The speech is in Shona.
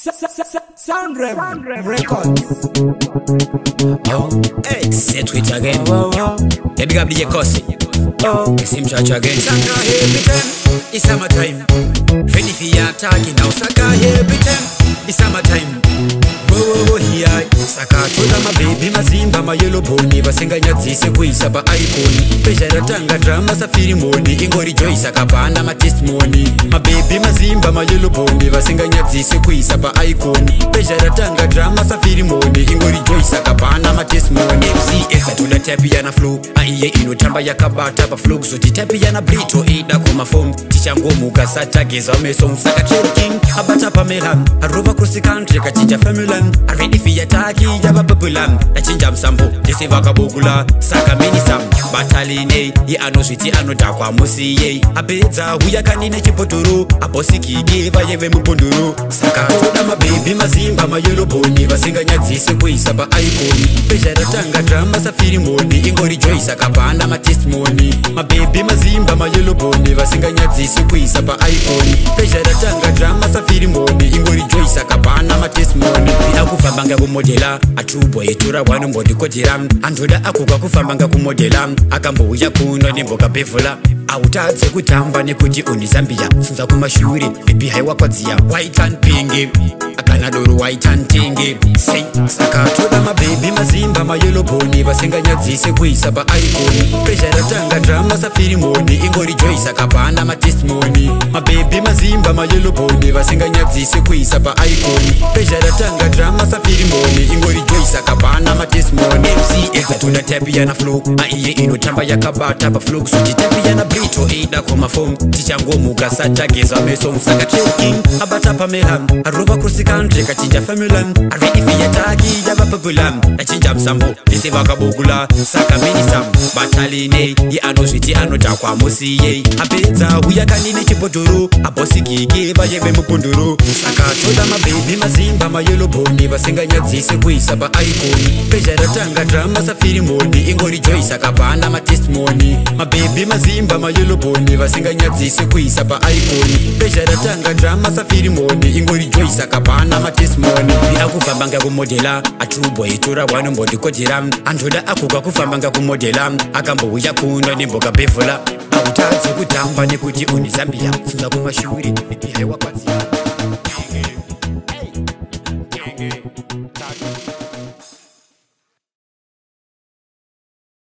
Sound Records. Hey, set with again. The big up the Kosi. The same church again. Saka every time. It's summertime. Ready for your talking now. Saka every time. It's summertime. Whoa, here. Saka toda my baby mazimba my yellow boni. Basenga nyadzise kuisa ba icon. Pejara tanga drama safiri moni. Ingo rejoice akapanda my testimony. My baby mazimba my yellow boni. Basenga nyadzise kuisa ba icon. Pejara tanga drama safiri moni. Ingo rejoice akapanda my testimony. MCS atula tapi yana flow. Aiye ino tamba yakabata ba flow. So titapi yana blito ida kuma form. Tichango muka sata geza meso. Saka choking. Abata pamelan. Arova cross the country kachinja family. I ready for your taki, jaba populam. I change am sample, this is vakabugula. Saka mini sam, bataline. Ye ano switi ano dakwa musi ye. Abeza huya kanine chipoturu. Abosi kigiva yewe mupunduru. Saka toda my baby mazimba my yellow boni. Basenga nyadzise kuisa ba icon. Pejara tanga drama safiri moni. Ingo rejoice akapanda my testimony. My baby mazimba my yellow boni. Basenga nyadzise kuisa ba icon. Pejara tanga drama safiri moni. Ingo rejoice akapanda my testimony. Akufambanga kumodela atubo itura wanu mbodi kotira andoda akuka kufambanga kumodela akambouya kuno nemboka bevula autadze kutamba nekuti unizambia sunza kumashuri bibi haiwakwadzia white and pink akana doro white and tingi say saka toda my baby mazimba my yellow boni basenga nyadzise kuisa ba icon pressure tanga drama safiri moni ingo rejoice akapanda my testimony my baby mazimba my yellow boni basenga nyadzise kuisa ba icon pressure tanga drama safiri moni ingo rejoice akapanda my testimony MCS atuna tapi yana flow aiye ino tamba yakabata ba flow so tapi yana blito ida kuma form tichango muka sata geza meso saka choking abata pamelan arova cross country kachinja family ready for your taki jaba populam achinja msambo lise vakabugula saka mini sam bataline ye ano switi ano takwa musi ye abeza huya kanine chipoturu abosi gigi vayewe mupunduru saka toda my baby mazimba my yellow boni basenga nyadzise kuisa ba icon pejara tanga drama safiri moni ingo rejoice akapanda my testimony my baby mazimba my yellow boni basenga nyadzise kuisa ba icon pejara tanga drama safiri moni ingo rejoice akapanda my testimony akufambanga kumodela atubo itura wanu mbodi kotira andoda akuka kufambanga kumodela akambouya kuno nemboka bevula autadze kutamba nekuti unizambia sunza kumashuri bibi haiwakwadzia